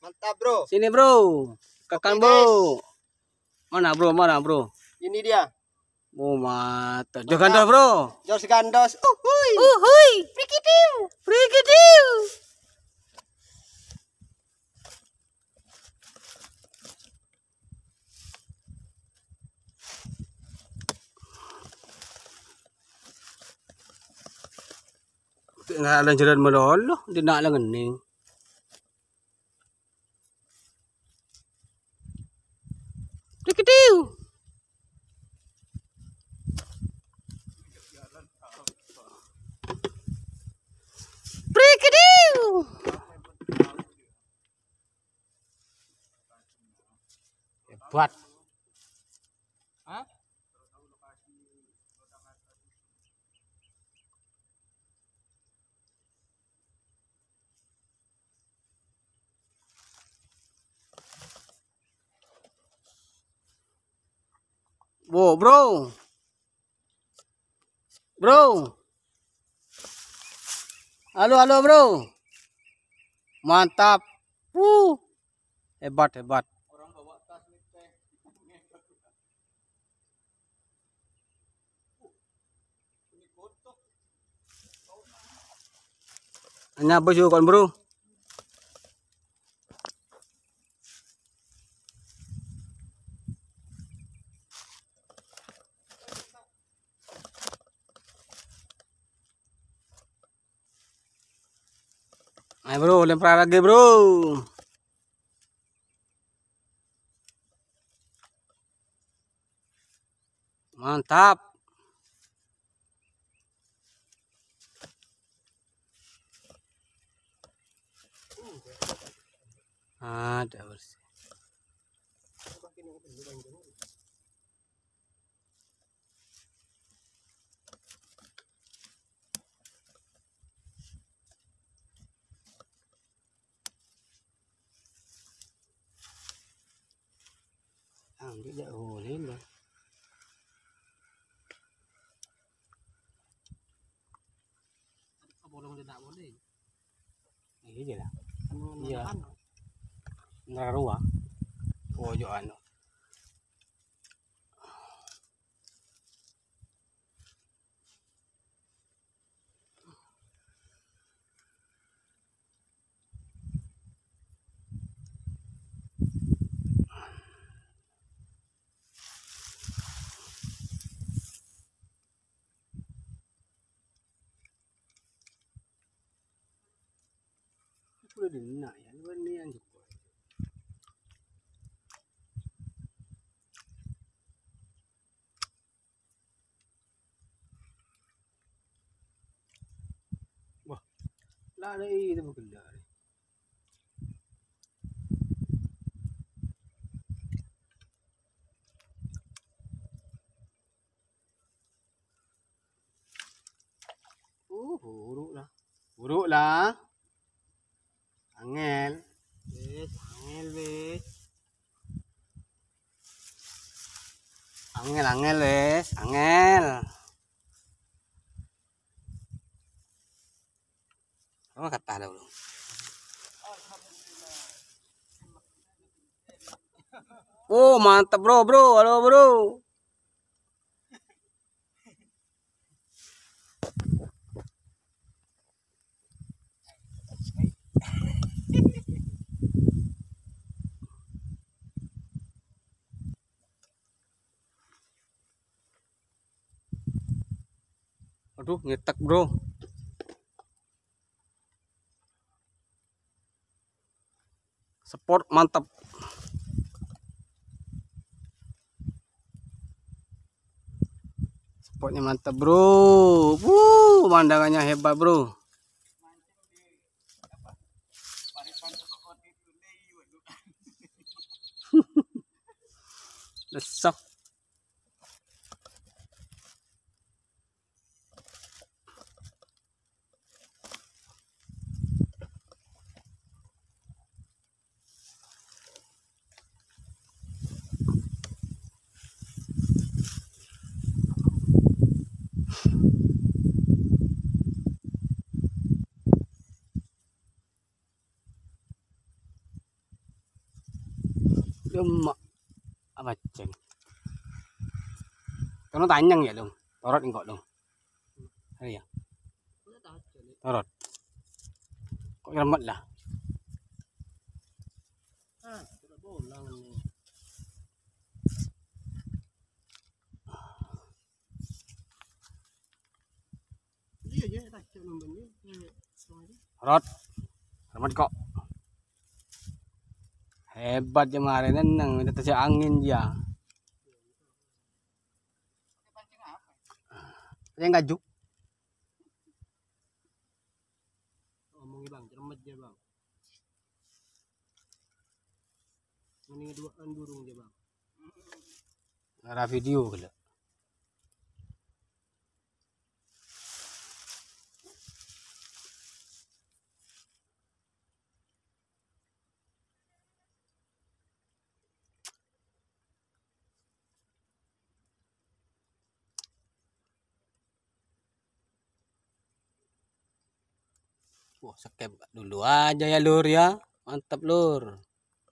Mantap bro. Sini bro. Kakan bro. Mana bro? Ini dia. Oh mantap. Jor gandos bro. Jor gandos. Uhuy. Uhuy. Prikitiu. Nggak ada jalan meloloh, dia nak lah ngening. Prikitiu. Prikitiu. Hebat. Hah? Wow, bro. Halo bro. Mantap. Hebat. Orang bawa tas nih teh. Ini kotok. Hanya baju kan bro. Ayo bro, lempar lagi bro. Mantap. Ada bersih. Tidak boleh lah. Bolong tidak boleh. Ini je lah. Iya. Ngarua. Ojo anu. Udah dina ya, ini yang juga. Wah, lah ada itu bergelar. Buruk lah. Angel wes. Angel wes. Apa kata dah bro? Oh mantap bro. Halo bro. Aduh, nyetak bro. Sport mantap. Sportnya mantap bro. Pemandangannya hebat bro. Lesok. Lemak. Apa ceng? Kono tanyang ya dong. Torot engkau dong. Hari ya. Torot. Kok remet lah. Tidak bolang ni. Iya je tak cek nombor ni. Torot. Remet kok. Hebat ya kemarin nang minta tersi angin dia. Yang gajuk. Ngomongin bang, cermet je bang. Ini duaan burung je bang. Ada video kala. Wah, skep dulu aja ya lur ya. Mantap lur.